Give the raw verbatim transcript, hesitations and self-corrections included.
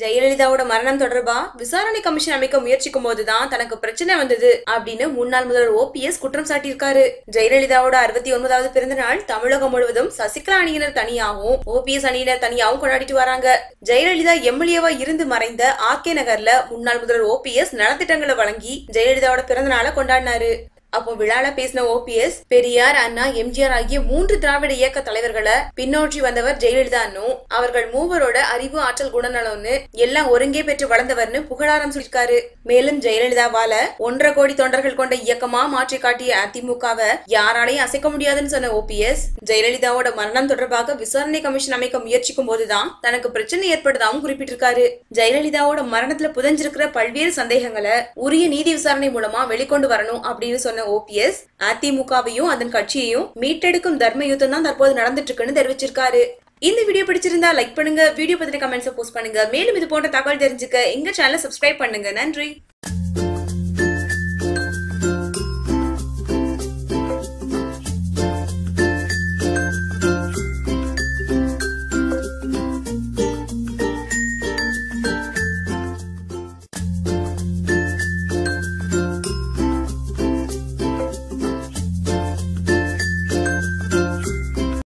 ஜெயலலிதாவோட மரணம் தொடர்பா விசாரணை கமிஷன் அமைக்க முயற்சிக்கும் போதுதான் தனக்கு பிரச்சனை வந்தது அப்படின்னு முன்னாள் முதல்வர் ஓபிஎஸ் குற்றம் சாட்டியிருக்காரு. ஜெயலலிதாவோட அறுபத்தி ஒன்பதாவது பிறந்த நாள் தமிழகம் முழுவதும் சசிகலா அணியினர் தனியாகவும் ஓபிஎஸ் அணியினர் தனியாகவும் கொண்டாடிட்டு வராங்க. ஜெயலலிதா எம்எல்ஏவா இருந்து மறைந்த ஆர் கே நகர்ல முன்னாள் முதல்வர் ஓபிஎஸ் நலத்திட்டங்களை வழங்கி ஜெயலலிதாவோட பிறந்த நாளை கொண்டாடினாரு. அப்போ விழால பேசின ஓபிஎஸ், பெரியார், அண்ணா, எம்ஜிஆர் ஆகிய மூன்று திராவிட இயக்க தலைவர்களை பின்னோற்றி வந்தவர் ஜெயலலிதான்னு, அவர்கள் மூவரோட அறிவு, ஆற்றல், குணநலம்னு எல்லாம் ஒருங்கே பெற்று வளர்ந்தவர்னு புகழாரம் சொல்லிருக்காரு. மேலும் ஜெயலலிதாவால ஒன்றரை கோடி தொண்டர்கள் கொண்ட இயக்கமா மாற்றி காட்டிய அதிமுகவை யாராலையும் அசைக்க முடியாதுன்னு சொன்ன ஓபிஎஸ், ஜெயலலிதாவோட மரணம் தொடர்பாக விசாரணை கமிஷன் அமைக்க முயற்சிக்கும் போதுதான் தனக்கு பிரச்சனை ஏற்படுதாவும் குறிப்பிட்டிருக்காரு. ஜெயலலிதாவோட மரணத்துல புதஞ்சிருக்கிற பல்வேறு சந்தேகங்களை உரிய நீதி விசாரணை மூலமா வெளிக்கொண்டு வரணும் அப்படின்னு சொன்ன ஓபிஎஸ், அதிமுகவையும் அதன் கட்சியையும் மீட்டெடுக்கும் தர்ம யுத்தம் தான் தற்போது நடந்துட்டு இருக்குன்னு தெரிவிச்சிருக்காரு. இந்த வீடியோ பிடிச்சிருந்தா லைக் பண்ணுங்க, வீடியோ பத்தின கமெண்ட்ஸ் போஸ்ட் பண்ணுங்க. மேலும் இது போன்ற தகவல் தெரிஞ்சுக்க எங்க சேனலை சப்ஸ்கிரைப் பண்ணுங்க. நன்றி.